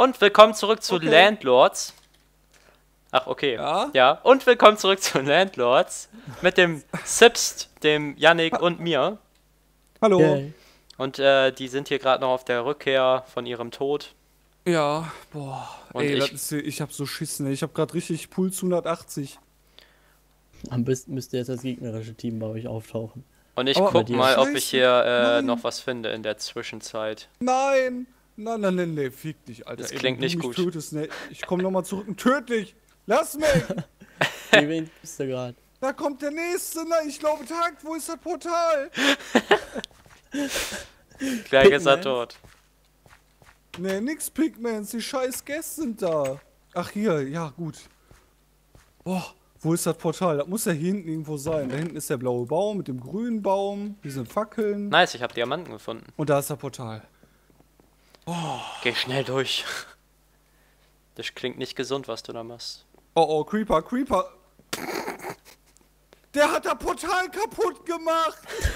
Und willkommen zurück zu Okay. Landlords. Ach, okay. Ja? Ja, und willkommen zurück zu Landlords. Mit dem Sipst, dem Yannick und mir. Hallo. Yay. Und die sind hier gerade noch auf der Rückkehr von ihrem Tod. Ja, boah. Und Ey, ich- ich hab so Schiss, ne? Ich hab grad richtig Puls 180. Am besten müsste jetzt das gegnerische Team bei euch auftauchen. Und ich Aber guck bei dir- mal, ob ich Scheiße, hier nein. noch was finde in der Zwischenzeit. Nein! Nein, nein, nein, nee, fick dich, Alter. Das Ey, klingt wenn du nicht mich gut. Tötest, ne? Ich komm nochmal zurück und töte dich! Lass mich! Gegen wen bist du gerade? Da kommt der nächste, ne? Ich glaube, Tag, wo ist das Portal? Gleich ist er Pigments? tot. Ne, nix Pigments, die scheiß Gäste sind da. Ach, hier, ja, gut. Boah, wo ist das Portal? Das muss ja hier hinten irgendwo sein. Da hinten ist der blaue Baum mit dem grünen Baum, hier sind Fackeln. Nice, ich habe Diamanten gefunden. Und da ist das Portal. Geh schnell durch. Das klingt nicht gesund, was du da machst. Oh, oh, Creeper, Creeper. Der hat das Portal kaputt gemacht.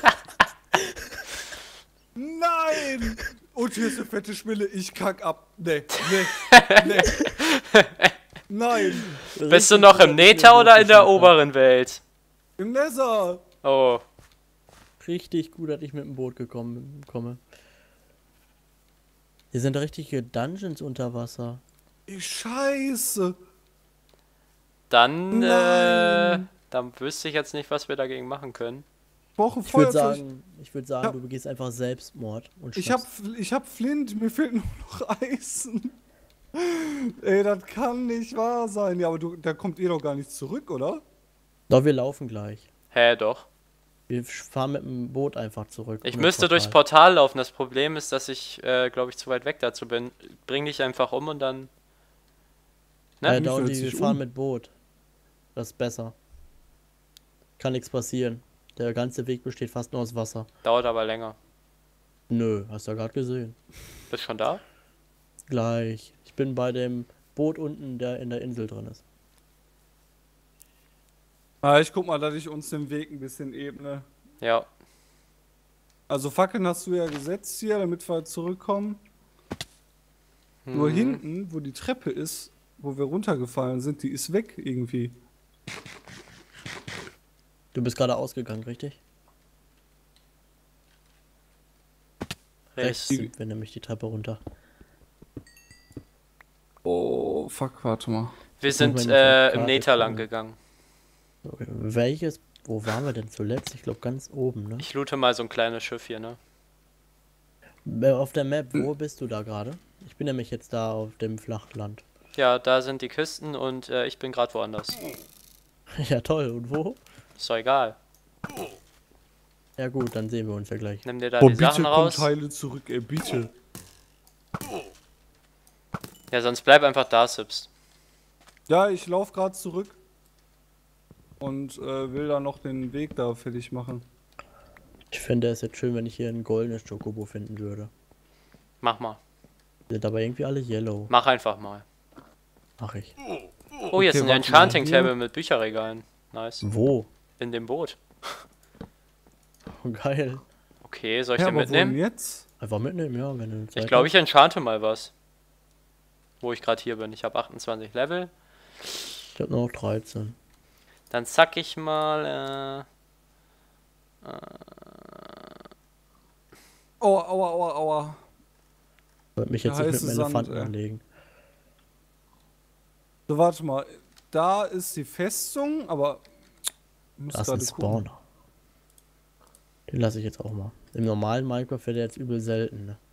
Nein. Und hier ist eine fette Schmille. Ich kack ab. Nee, nee, nee. Nein. Bist du noch im Nether oder in der oberen Welt? Im Nether. Oh, Richtig gut, dass ich mit dem Boot komme. Hier sind richtige Dungeons unter Wasser. Ich scheiße. dann, Nein. dann wüsste ich jetzt nicht, was wir dagegen machen können. Ich brauche Ich würde Feuerzeug. sagen, Ja. du begehst einfach Selbstmord und Ich hab Flint. Mir fehlt nur noch Eisen. Ey, das kann nicht wahr sein. Ja, aber da kommt ihr doch gar nicht zurück, oder? Doch, wir laufen gleich. Hä, doch. Wir fahren mit dem Boot einfach zurück. Ich ohne müsste durchs Portal laufen. Das Problem ist, dass ich, glaube ich, zu weit weg dazu bin. Bring dich einfach um und dann... Ne? Da und hört wir sich fahren um. mit Boot. Das ist besser. Kann nichts passieren. Der ganze Weg besteht fast nur aus Wasser. Dauert aber länger. Nö, hast du ja gerade gesehen. Bist schon da? Gleich. Ich bin bei dem Boot unten, der in der Insel drin ist. Ah, ich guck mal, dass ich uns den Weg ein bisschen ebne. Ja. Also Fackeln hast du ja gesetzt hier, damit wir zurückkommen. Nur Hm. hinten, wo die Treppe ist, wo wir runtergefallen sind, die ist weg irgendwie. Du bist gerade ausgegangen, richtig? Rechts Rechts. sind wir nämlich die Treppe runter. Oh, fuck, warte mal. Wir sind muss man auf der im Karte Nether lang gucken. gegangen. Okay. Welches? Wo waren wir denn zuletzt? Ich glaube ganz oben, ne? Ich loote mal so ein kleines Schiff hier, ne? Auf der Map, wo bist du da gerade? Ich bin nämlich jetzt da auf dem Flachland. Ja, da sind die Küsten und ich bin gerade woanders. Ja toll, und wo? Ist doch egal. Ja gut, dann sehen wir uns ja gleich. Nimm dir da Oh, die bitte Sachen kommt raus. Teile zurück, ey, bitte. Ja, sonst bleib einfach da, Sips. Ja, ich lauf gerade zurück. Und will da noch den Weg da fertig machen. Ich fände es jetzt schön, wenn ich hier ein goldenes Chocobo finden würde. Mach mal. Die sind aber irgendwie alle yellow. Mach einfach mal. Mach ich. Oh, hier ist Okay, ein warte mal, Enchanting hier. Table mit Bücherregalen. Nice. Wo? In dem Boot. Oh, geil. Okay, soll ich Ja, den aber wohin mitnehmen? jetzt? Einfach mitnehmen, ja, wenn du Zeit Ich glaube, hast. ich enchante mal was. Wo ich gerade hier bin. Ich habe 28 Level. Ich hab nur noch 13. Dann zack ich mal. Aua, aua, aua, aua. Wollte mich Der jetzt nicht mit heiße dem Sand, Elefanten ey. anlegen. So, warte mal. Da ist die Festung, aber... ich muss Das ist ein gerade gucken. Spawner. Den lasse ich jetzt auch mal. Im normalen Minecraft wäre der jetzt übel selten, ne?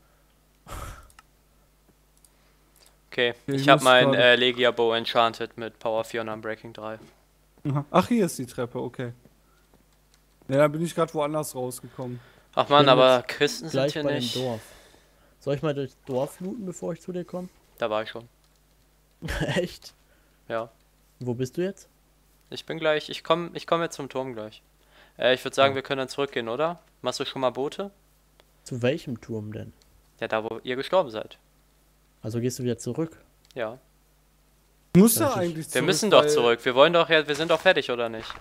Okay, Ja, ich ich habe muss mein gerade- Legia Bow enchanted mit Power 4 und Unbreaking 3. Aha. Ach, hier ist die Treppe, okay. Ja, da bin ich gerade woanders rausgekommen. Ach man, bin aber jetzt Kisten sind Gleich hier bei nicht. dem Dorf. Soll ich mal durchs Dorf looten, bevor ich zu dir komme? Da war ich schon. Echt? Ja. Wo bist du jetzt? Ich bin gleich. Ich komm jetzt zum Turm gleich. Ich würde sagen, wir können dann zurückgehen, oder? Machst du schon mal Boote? Zu welchem Turm denn? Ja, da wo ihr gestorben seid. Also gehst du wieder zurück? Ja. Ich muss Ja, ja ich- eigentlich Wir zurück, müssen doch weil- zurück. Wir wollen doch ja, wir sind doch fertig, oder nicht?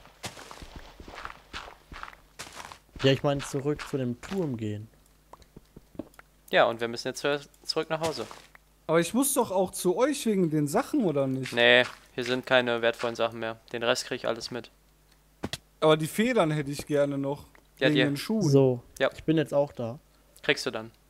Ja, ich meine zurück zu dem Turm gehen. Ja, und wir müssen jetzt zurück nach Hause. Aber ich muss doch auch zu euch wegen den Sachen, oder nicht? Nee, hier sind keine wertvollen Sachen mehr. Den Rest krieg ich alles mit. Aber die Federn hätte ich gerne noch. Ja, Wegen die den Schuhen. So, Ja. ich bin jetzt auch da. kriegst du dann.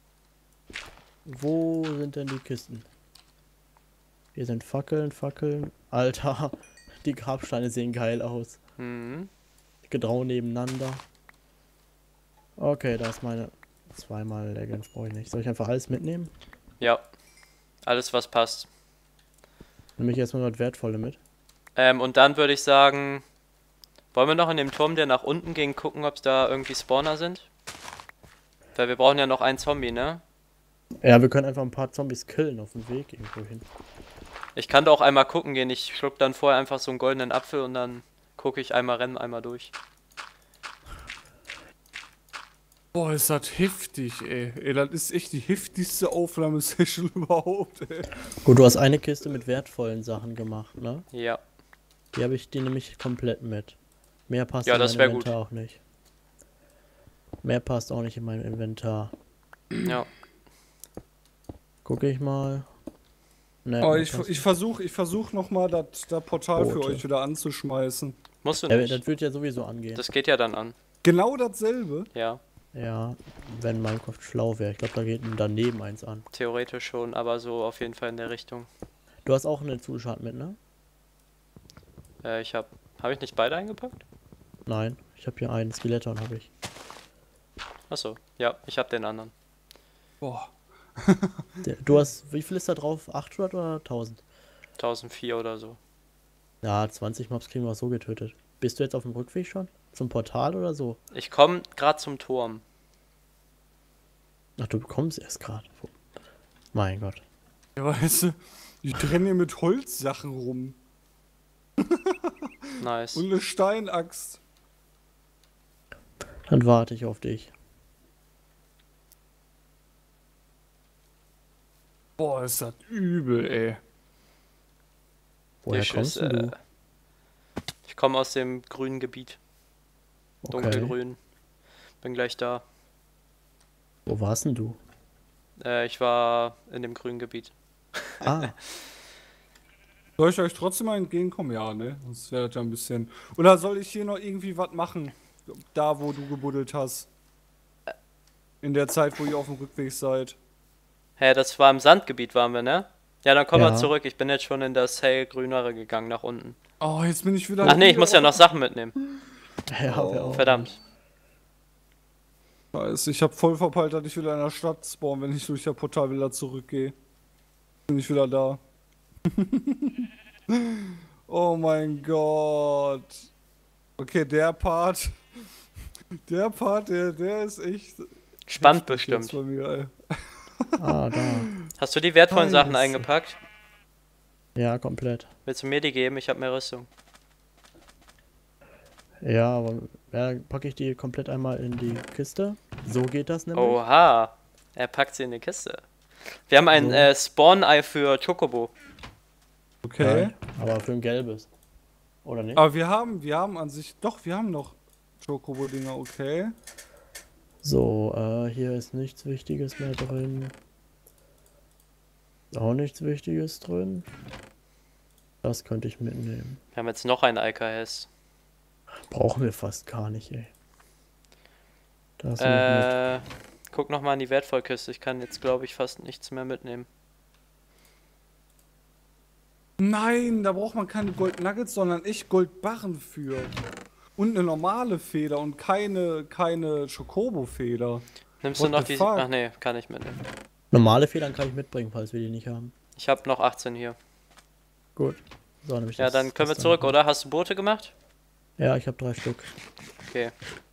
Wo sind denn die Kisten? Hier sind Fackeln. Alter, die Grabsteine sehen geil aus. Mhm. Grau nebeneinander. Okay, da ist meine... Zweimal Leggings brauche ich nicht. Soll ich einfach alles mitnehmen? Ja. Alles, was passt. Nehme ich erstmal das Wertvolle mit. Und dann würde ich sagen, wollen wir noch in dem Turm, der nach unten ging, gucken, ob da irgendwie Spawner sind? Weil wir brauchen ja noch einen Zombie, ne? Ja, wir können einfach ein paar Zombies killen auf dem Weg irgendwo hin. Ich kann doch einmal gucken gehen. Ich schluck dann vorher einfach so einen goldenen Apfel und dann gucke ich einmal, rennen einmal durch. Boah, ist das heftig, ey. Ey, das ist echt die heftigste Aufnahmesession überhaupt, ey. Gut, du hast eine Kiste mit wertvollen Sachen gemacht, ne? Ja. Die habe ich dir nämlich komplett mit. Mehr passt Ja, in das mein wär Inventar auch nicht. Mehr passt auch nicht in mein Inventar. Ja. Gucke ich mal. Ne, Aber mehr ich passt nicht. versuch nochmal das Portal für Boote. euch wieder anzuschmeißen. Musst du Ja, nicht. das wird ja sowieso angehen. Das geht ja dann an. Genau dasselbe. Ja, Ja, wenn Minecraft schlau wäre. Ich glaube, da geht daneben eins an. theoretisch schon, aber so auf jeden Fall in der Richtung. Du hast auch eine Zuschat mit, ne? Habe ich nicht beide eingepackt? Nein, ich habe hier einen Skeleton, habe ich. Achso, ja, ich habe den anderen. Boah. Du hast, wie viel ist da drauf? 800 oder 1000? 1004 oder so. Ja, 20 Mobs kriegen wir auch so getötet. Bist du jetzt auf dem Rückweg schon? Zum Portal oder so? Ich komme gerade zum Turm. Ach, du bekommst erst gerade. Mein Gott. Ja, weißt du, ich renne hier mit Holzsachen rum. Nice. Und eine Steinaxt. Dann warte ich auf dich. Boah, ist das übel, ey. Woher Ich kommst ist, denn du? Ich komme aus dem grünen Gebiet. Okay. Dunkelgrün. Bin gleich da. Wo warst denn du? Ich war in dem grünen Gebiet. Ah, Soll ich euch trotzdem mal entgegenkommen? Ja, ne? Das wäre ja ein bisschen. Oder soll ich hier noch irgendwie was machen? Da, wo du gebuddelt hast. In der Zeit, wo ihr auf dem Rückweg seid. Hä, das war im Sandgebiet waren wir, ne? Ja, dann kommen wir Ja. zurück. Ich bin jetzt schon in das hellgrünere gegangen, nach unten. Oh, jetzt bin ich wieder. Ach nee, ich muss ja noch Sachen mitnehmen. ja, wir auch. Verdammt. Scheiße, ich hab voll verpeilt, dass ich wieder in der Stadt spawn, wenn ich durch das Portal wieder zurückgehe. Bin ich wieder da. Oh mein Gott. Okay, der Part. Der ist echt. Spannend heftig jetzt bestimmt. bei mir, ey. Ah, da. Hast du die wertvollen Sachen Scheiße. eingepackt? Ja, komplett. Willst du mir die geben? Ich habe mehr Rüstung. Ja, aber ja, packe ich die komplett einmal in die Kiste. So geht das nämlich. Oha. Er packt sie in die Kiste. Wir haben ein So. Spawn-Ei für Chocobo. Okay. Geil. Aber für ein gelbes. Oder nicht? Aber wir haben an sich. Doch, wir haben noch Chocobo-Dinger, okay. So, hier ist nichts Wichtiges mehr drin. Auch nichts Wichtiges drin. Das könnte ich mitnehmen. Wir haben jetzt noch ein IKS. Brauchen wir fast gar nicht, ey. Das noch mit. Guck nochmal in die Wertvollkiste. Ich kann jetzt, glaube ich, fast nichts mehr mitnehmen. Nein, da braucht man keine Gold Nuggets, sondern echt Goldbarren für. Und eine normale Feder und keine Chocobo-Feder. Nimmst What du noch the die... fuck? Ach nee, kann ich mitnehmen. Normale Federn kann ich mitbringen, falls wir die nicht haben. Ich habe noch 18 hier. Gut. So, nämlich Ja, dann können wir zurück, oder? Hast du Boote gemacht? Ja, ich habe 3 Stück. Okay.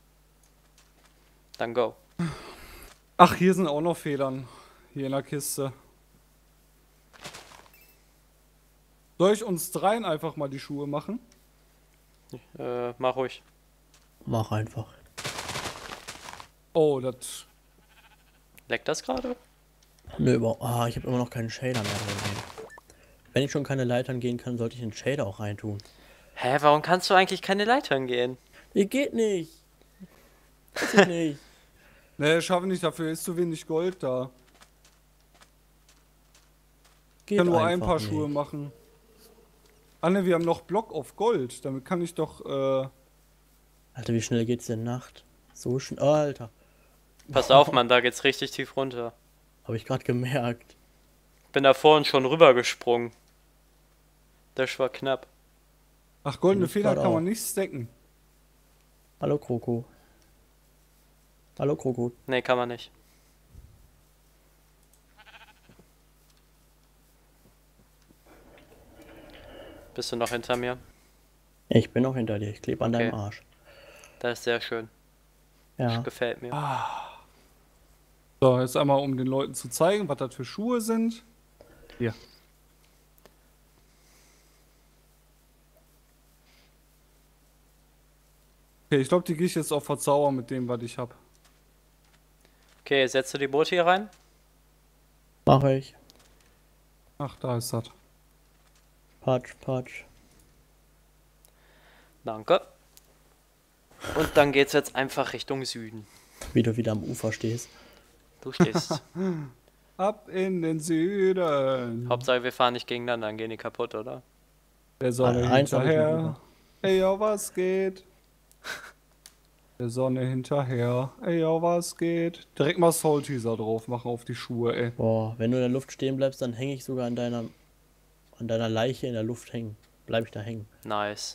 Dann go. Ach, hier sind auch noch Federn. Hier in der Kiste. Soll ich uns dreien einfach mal die Schuhe machen? Mach ruhig. Mach einfach. Oh, das. Leckt das gerade? Nö, ich habe immer noch keinen Shader mehr drin. Wenn ich schon keine Leitern gehen kann, sollte ich den Shader auch reintun. Hä, warum kannst du eigentlich keine Leitern gehen? Die geht nicht. Das geht nicht. Ne, schaffe nicht, dafür ist zu wenig Gold da. Ich kann nur ein einfach paar nicht. Schuhe machen. Anne, wir haben noch Block auf Gold. Damit kann ich doch, Alter, wie schnell geht's denn Nacht? So schnell. Oh, Alter. Pass auf, Mann, da geht's richtig tief runter. Habe ich gerade gemerkt. Bin da vorhin schon rübergesprungen. Das war knapp. Ach, goldene Ich Feder grad kann auch. man nicht stacken. Hallo, Kroko. Hallo, Kroko. Nee, kann man nicht. Bist du noch hinter mir? Ich bin noch hinter dir. Ich klebe an Okay. deinem Arsch. Das ist sehr schön. Ja. Gefällt mir. So, jetzt einmal, um den Leuten zu zeigen, was das für Schuhe sind. Hier. Okay, ich glaube, die gehe ich jetzt auf Verzaubern mit dem, was ich habe. Okay, setzt du die Boote hier rein? Mache ich. Ach, da ist das. Patsch, patsch. Danke. Und dann geht's jetzt einfach Richtung Süden. Wie du wieder am Ufer stehst. Du stehst. Ab in den Süden. Hauptsache wir fahren nicht gegeneinander, dann gehen die kaputt, oder? Der Sonne Eins hab ich noch hinterher. über. Ey, yo, was geht? Der Sonne hinterher. Ey, yo, was geht? Direkt mal Soul Teaser drauf machen auf die Schuhe, ey. Boah, wenn du in der Luft stehen bleibst, dann hänge ich sogar an deiner Leiche in der Luft hängen. Bleib ich da hängen. Nice.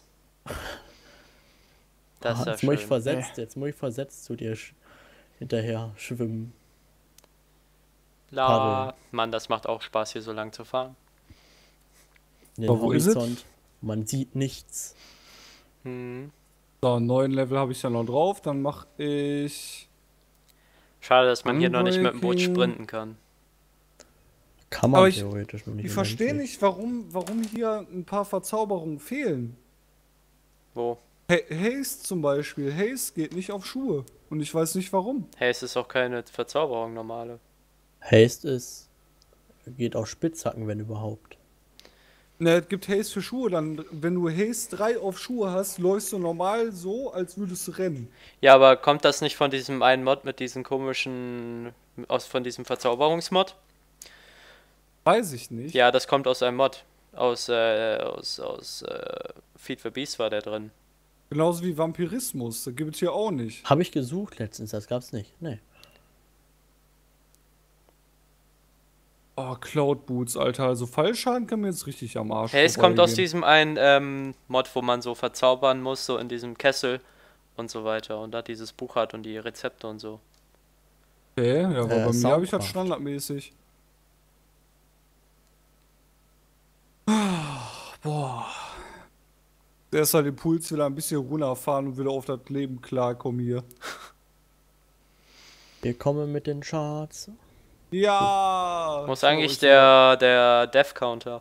Das ist ja Jetzt muss ich schön. versetzt, jetzt muss ich versetzt zu dir hinterher schwimmen. La, Paddel. Mann, das macht auch Spaß, hier so lang zu fahren. In den Aber wo ist es? Horizont. Man sieht nichts. Hm. So, 9 Level habe ich ja noch drauf. Dann mache ich. Schade, dass man hier noch nicht mit dem Boot Unbreaking. sprinten kann. Kann man Aber ich- theoretisch noch nicht. Ich im verstehe Endeffekt. nicht, warum hier ein paar Verzauberungen fehlen. Wo? Haste zum Beispiel. Haste geht nicht auf Schuhe. Und ich weiß nicht warum. Hey, es ist auch keine Verzauberung, normale. Haste ist. Geht auf Spitzhacken, wenn überhaupt. Ne, es gibt Haste für Schuhe. Dann, wenn du Haste 3 auf Schuhe hast, läufst du normal so, als würdest du rennen. Ja, aber kommt das nicht von diesem einen Mod mit diesen komischen. Von diesem Verzauberungsmod? Weiß ich nicht. Ja, das kommt aus einem Mod. Aus Feed the Beast war der drin. Genauso wie Vampirismus. Das gibt es hier auch nicht. Habe ich gesucht letztens, das gab's nicht. Nee. Oh, Cloud Boots, Alter. Also Fallschaden kann mir jetzt richtig am Arsch Hey, es kommt aus vorbeigehen. diesem einen Mod, wo man so verzaubern muss, so in diesem Kessel und so weiter. Und da dieses Buch hat und die Rezepte und so. Okay, ja, aber bei mir habe ich das Soundcraft. standardmäßig. Boah. Erst halt den Puls wieder ein bisschen runterfahren und wieder auf das Leben klarkommen hier. Wir kommen mit den Charts. Ja! Muss so eigentlich ist der Death Counter.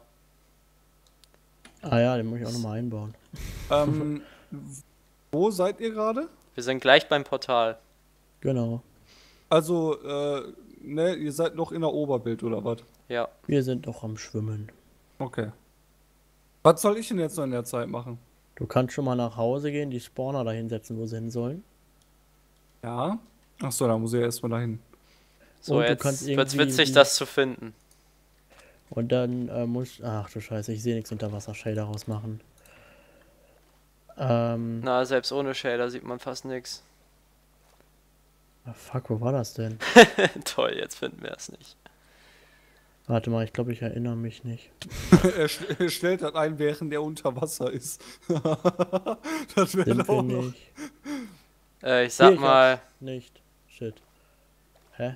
Ah ja, den muss ich auch nochmal einbauen. er. Wo seid ihr gerade? Wir sind gleich beim Portal. Genau. Also, ne, ihr seid noch in der Oberbild oder was? Ja. Wir sind doch am Schwimmen. Okay. Was soll ich denn jetzt noch in der Zeit machen? Du kannst schon mal nach Hause gehen, die Spawner da hinsetzen, wo sie hin sollen. Ja? Achso, da muss ich ja erstmal dahin. So, Und du jetzt kannst wird's irgendwie witzig, die- das zu finden. Und dann musst. Ach du Scheiße, ich sehe nichts unter Wasser daraus machen. Na, selbst ohne Shader sieht man fast nichts. Fuck, wo war das denn? Toll, jetzt finden wir es nicht. Warte mal, ich glaube, ich erinnere mich nicht. Er stellt das ein, während er unter Wasser ist. Das wäre Sind wir auch noch. nicht. Ich sag Hier, ich mal, hab's nicht. Shit. Hä?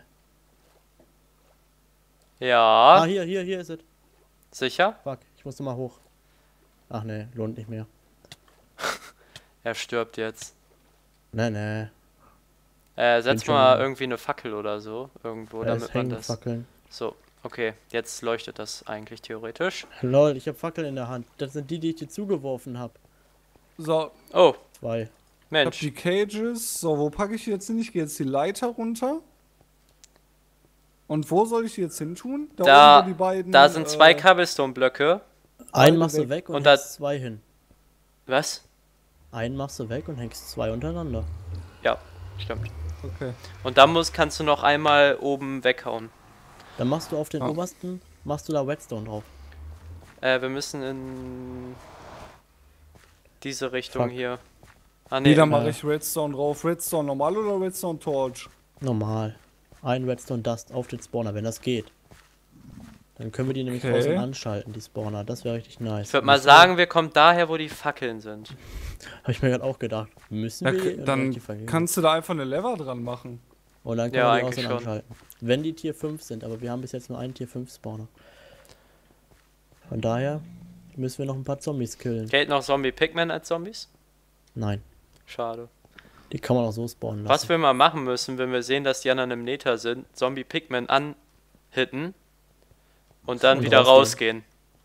ja, Hier ist es. sicher? Fuck, ich musste mal hoch. Ach ne, lohnt nicht mehr. Er stirbt jetzt. Ne. Setz schon mal wieder. irgendwie eine Fackel oder so, irgendwo, Da ist damit man hängen das... Fackeln. So, okay, jetzt leuchtet das eigentlich theoretisch. Lol, ich habe Fackeln in der Hand. Das sind die, die ich dir zugeworfen habe. So, Oh, 2. ich hab Mensch. die Cages. So, wo packe ich die jetzt hin? Ich gehe jetzt die Leiter runter. Und wo soll ich die jetzt hin tun? Da, oben, wo die beiden, da sind 2 Cobblestone-Blöcke. Einen machst du weg. weg und Und da- hängst 2 hin. Was? Einen machst du weg und hängst 2 untereinander. Ja, stimmt. Okay. Und dann kannst du noch einmal oben weghauen. Dann machst du auf den Ah. obersten, machst du da Redstone drauf? Wir müssen in diese Richtung Fuck. hier. Ah Nee, ne, dann mache ich Redstone drauf. Redstone normal oder Redstone Torch? Normal. Ein Redstone Dust auf den Spawner, wenn das geht. Dann können wir die nämlich Okay. draußen anschalten, die Spawner. Das wäre richtig nice. ich würde mal sagen, wir kommen daher, wo die Fackeln sind. Habe ich mir gerade auch gedacht. Müssen Ja, wir die dann die vergeben? kannst du da einfach eine Lever dran machen. Und dann können Ja, wir die eigentlich außen schon. anschalten. Wenn die Tier 5 sind, aber wir haben bis jetzt nur einen Tier 5 Spawner. Von daher müssen wir noch ein paar Zombies killen. Gilt noch Zombie-Pigmen als Zombies? Nein, Schade. die kann man auch so spawnen lassen. Was wir mal machen müssen, wenn wir sehen, dass die anderen im Nether sind, Zombie-Pigmen anhitten und dann Und wieder rausgehen. rausgehen.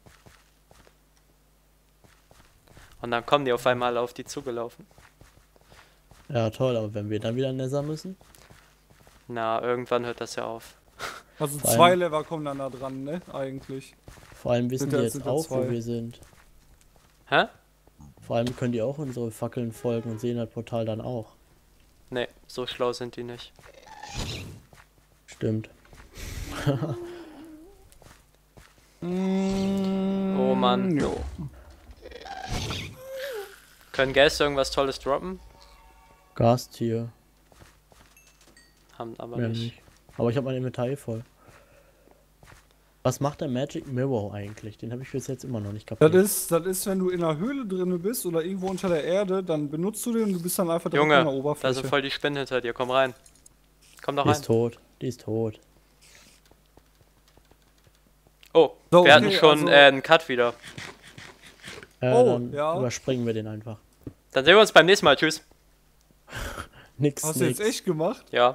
Und dann kommen die auf einmal auf die zugelaufen. Ja, toll, aber wenn wir dann wieder Nether müssen? Na, irgendwann hört das ja auf. Also Vor allem- 2 Lever kommen dann da dran, ne? Eigentlich. Vor allem wissen Sind die ja- jetzt sind ja auch, wo zwei. wir sind. Hä? Vor allem können die auch unsere Fackeln folgen und sehen das Portal dann auch. Ne, so schlau sind die nicht. Stimmt. Oh Mann. Jo. Können Gäste irgendwas Tolles droppen? Gastier. Haben aber Mehr nicht. nicht. Aber ich habe mein Inventar eh voll. Was macht der Magic Mirror eigentlich? Den habe ich bis jetzt immer noch nicht kapiert. Das ist, wenn du in einer Höhle drin bist oder irgendwo unter der Erde, dann benutzt du den und du bist dann einfach direkt an der Junge, da Oberfläche. sind voll die Spinnen hinter dir. Komm rein. Komm doch Die rein. ist tot. Die ist tot. Oh, So, wir hatten okay, schon also- einen Cut wieder. Oh, Dann ja. überspringen wir den einfach. Dann sehen wir uns beim nächsten Mal. Tschüss. Nix, Hast du nix. jetzt echt gemacht? Ja.